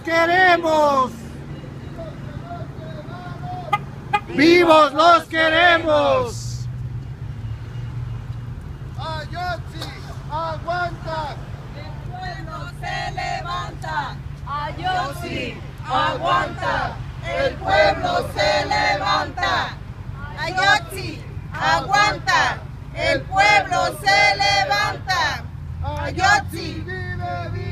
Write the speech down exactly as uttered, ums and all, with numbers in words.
queremos! ¡Vivos los queremos! Ayotzi, aguanta. El pueblo se levanta. Ayotzi, aguanta. El pueblo se levanta. Ayotzi, aguanta. El pueblo se levanta. Ayotzi, vive, vive.